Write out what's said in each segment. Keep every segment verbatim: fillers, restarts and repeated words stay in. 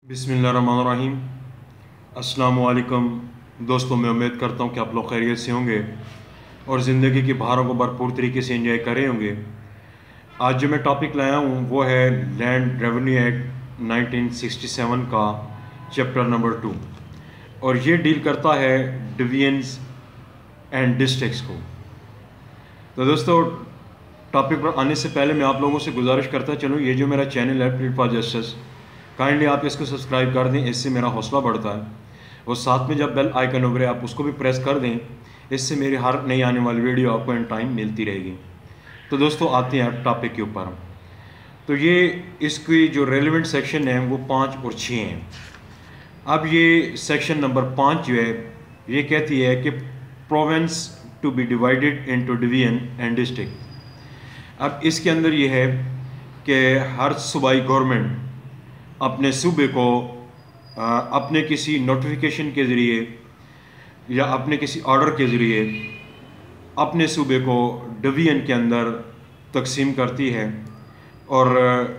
بسم اللہ الرحمن الرحیم۔ السلام علیکم دوستوں، میں امید کرتا ہوں کہ آپ لوگ خیریت سے ہوں گے اور زندگی کی بہاروں کو بھرپور طریقے سے انجوائے کر رہے ہوں گے۔ آج جو میں ٹاپک لایا ہوں وہ ہے land revenue act nineteen sixty seven کا چیپٹر نمبر ٹو، اور یہ ڈیل کرتا ہے ڈویژنز اینڈ ڈسٹرکٹس کو۔ تو دوستوں، ٹاپک پر آنے سے پہلے میں آپ لوگوں سے گزارش کرتا چلوں، یہ جو میرا چینل ہے پلیٹ فار جسٹس، کائنڈلی آپ اس کو سبسکرائب کر دیں، اس سے میرا حوصلہ بڑھتا ہے، اور ساتھ میں جب بیل آئیکن ہوگا آپ اس کو بھی پریس کر دیں، اس سے میری ہر نئی آنے والی ویڈیو آپ کو ان ٹائم ملتی رہے گی۔ تو دوستوں آتے ہیں ٹاپک کے اوپر۔ تو یہ اس کی جو ریلیونٹ سیکشن ہیں وہ پانچ اور چھ ہیں۔ اب یہ سیکشن نمبر پانچ جو ہے یہ کہتی ہے کہ province to be divided into division and district. اب اس کے اندر یہ ہے کہ ہر صوبائی گورنمنٹ اپنے صوبے کو اپنے کسی نوٹیفیکیشن کے ذریعے یا اپنے کسی آرڈر کے ذریعے اپنے صوبے کو ڈویژن کے اندر تقسیم کرتی ہے، اور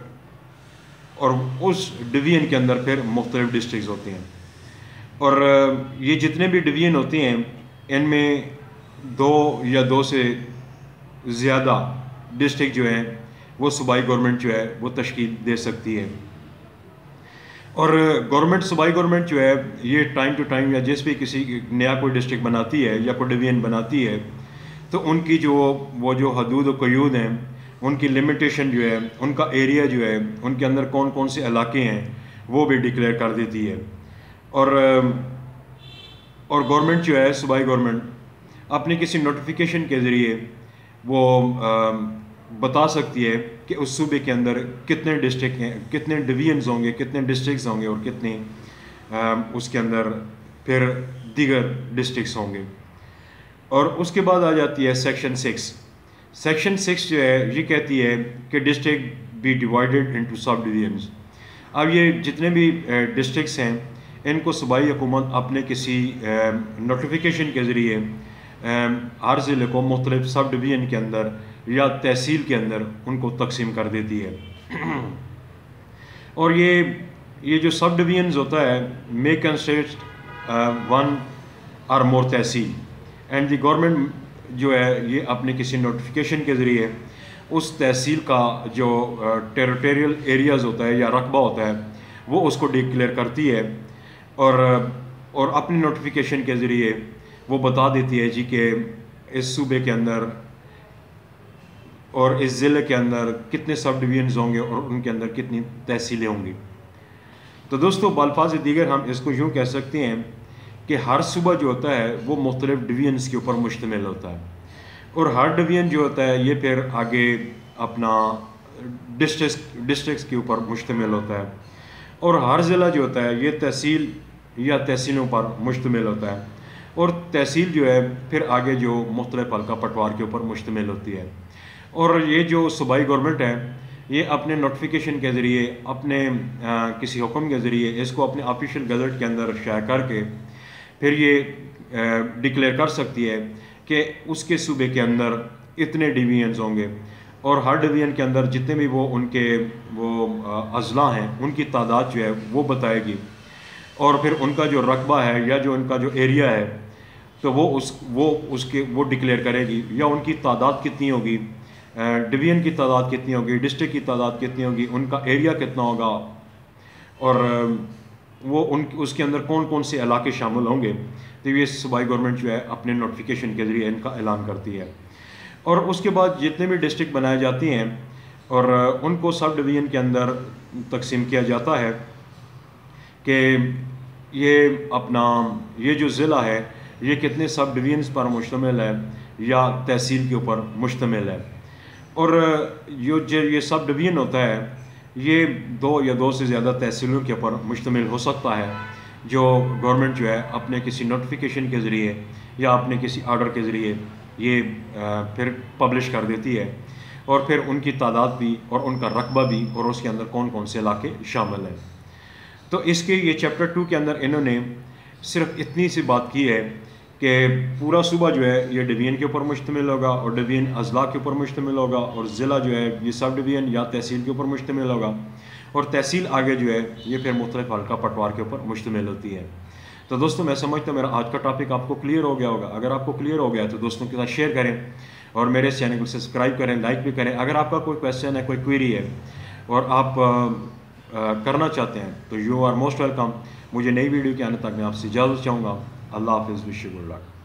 اور اس ڈویژن کے اندر پھر مختلف ڈسٹرکٹس ہوتے ہیں، اور یہ جتنے بھی ڈویژن ہوتے ہیں ان میں دو یا دو سے زیادہ ڈسٹرکٹ جو ہیں وہ صوبائی گورنمنٹ جو ہے وہ تشکیل دے سکتی ہے۔ اور گورنمنٹ صوبائی گورنمنٹ جو ہے یہ ٹائم ٹو ٹائم یا جس بھی کسی نیا کوئی ڈسٹرکٹ بناتی ہے یا کوئی ڈویژن بناتی ہے تو ان کی جو وہ جو حدود و قیود ہیں، ان کی لمیٹیشن جو ہے، ان کا ایریا جو ہے، ان کے اندر کون کون سے علاقے ہیں وہ بھی ڈکلیئر کر دیتی ہے، اور اور گورنمنٹ جو ہے صوبائی گورنمنٹ اپنے کسی نوٹیفیکیشن کے ذریعے وہ بتا سکتی ہے کہ اس صوبے کے اندر کتنے ڈسٹرکٹ ہیں، کتنے ڈویژنز ہوں گے، کتنے ڈسٹرکٹس ہوں گے، اور کتنے اس کے اندر پھر دیگر ڈسٹرکٹس ہوں گے۔ اور اس کے بعد آ جاتی ہے سیکشن سکس۔ سیکشن سکس جو ہے یہ کہتی ہے کہ district be divided into subdivisions. اب یہ جتنے بھی ڈسٹرکٹس ہیں ان کو صوبائی حکومت اپنے کسی نوٹیفیکیشن کے ذریعے ہر ضلع کو مختلف سب ڈویژن کے اندر یا تحصیل کے اندر ان کو تقسیم کر دیتی ہے۔ اور یہ یہ جو سب ڈویژنز ہوتا ہے مے کنسسٹ ون اور مور تحصیل، اینڈ دی گورنمنٹ جو ہے یہ اپنے کسی نوٹیفیکیشن کے ذریعے اس تحصیل کا جو ٹیریٹوریل ایریاز ہوتا ہے یا رقبہ ہوتا ہے وہ اس کو ڈکلیئر کرتی ہے، اور اور اپنی نوٹیفیکیشن کے ذریعے وہ بتا دیتی ہے جی کہ اس صوبے کے اندر اور اس ضلع کے اندر کتنے سب ڈویژنز ہوں گے اور ان کے اندر کتنی تحصیلیں ہوں گی۔ تو دوستوں بالفاظ دیگر ہم اس کو یوں کہہ سکتے ہیں کہ ہر صوبہ جو ہوتا ہے وہ مختلف ڈویژنز کے اوپر مشتمل ہوتا ہے، اور ہر ڈویژن جو ہوتا ہے یہ پھر آگے اپنا ڈسٹرکس ڈسٹرکٹس کے اوپر مشتمل ہوتا ہے، اور ہر ضلع جو ہوتا ہے یہ تحصیل یا تحصیلوں پر مشتمل ہوتا ہے، اور تحصیل جو ہے پھر آگے جو مختلف حلقہ پٹوار کے اوپر مشتمل ہوتی ہے۔ اور یہ جو صوبائی گورنمنٹ ہے یہ اپنے نوٹیفیکیشن کے ذریعے اپنے کسی حکم کے ذریعے اس کو اپنے آفیشیل گزٹ کے اندر شائع کر کے پھر یہ ڈکلیئر کر سکتی ہے کہ اس کے صوبے کے اندر اتنے ڈویژنز ہوں گے، اور ہر ڈویژن کے اندر جتنے بھی وہ ان کے وہ اضلاع ہیں ان کی تعداد جو ہے وہ بتائے گی، اور پھر ان کا جو رقبہ ہے یا جو ان کا جو ایریا ہے تو وہ اس وہ اس کے وہ ڈکلیئر کرے گی، یا ان کی تعداد کتنی ہوگی، ڈویژن کی تعداد کتنی ہوگی، ڈسٹرکٹ کی تعداد کتنی ہوگی، ان کا ایریا کتنا ہوگا، اور وہ ان اس کے اندر کون کون سے علاقے شامل ہوں گے۔ تو یہ صوبائی گورنمنٹ جو ہے اپنے نوٹیفیکیشن کے ذریعے ان کا اعلان کرتی ہے، اور اس کے بعد جتنے بھی ڈسٹرکٹ بنائے جاتے ہیں اور ان کو سب ڈویژن کے اندر تقسیم کیا جاتا ہے کہ یہ اپنا یہ جو ضلع ہے یہ کتنے سب ڈویژنز پر مشتمل ہے یا تحصیل کے اوپر مشتمل ہے، اور جو یہ سب ڈویژن ہوتا ہے یہ دو یا دو سے زیادہ تحصیلوں کے اوپر مشتمل ہو سکتا ہے، جو گورنمنٹ جو ہے اپنے کسی نوٹیفیکیشن کے ذریعے یا اپنے کسی آرڈر کے ذریعے یہ پھر پبلش کر دیتی ہے، اور پھر ان کی تعداد بھی اور ان کا رقبہ بھی اور اس کے اندر کون کون سے علاقے شامل ہیں۔ تو اس کے یہ چیپٹر ٹو کے اندر انہوں نے صرف اتنی سی بات کی ہے کہ پورا صوبہ جو ہے یہ ڈویژن کے اوپر مشتمل ہوگا، اور ڈویژن اضلاع کے اوپر مشتمل ہوگا، اور ضلع جو ہے یہ سب ڈویژن یا تحصیل کے اوپر مشتمل ہوگا، اور تحصیل آگے جو ہے یہ پھر مختلف حلقہ پٹوار کے اوپر مشتمل ہوتی ہے۔ تو دوستوں میں سمجھتا ہوں میرا آج کا ٹاپک آپ کو کلیئر ہو گیا ہوگا۔ اگر آپ کو کلیئر ہو گیا تو دوستوں کے ساتھ شیئر کریں اور میرے اس چینل کو سبسکرائب کریں، لائک بھی کریں۔ اگر آپ کا کوئی کویشچن ہے، کوئی کوئری ہے اور آپ آ, آ, کرنا چاہتے ہیں تو یو آر موسٹ ویلکم۔ مجھے نئی ویڈیو کے آنے تک میں آپ سے اجازت چاہوں گا۔ اللہ حافظ، وش یو گڈ لک۔